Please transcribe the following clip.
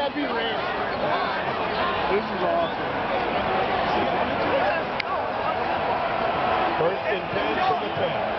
I'd be ready. This is awesome. First and 10 from the 10.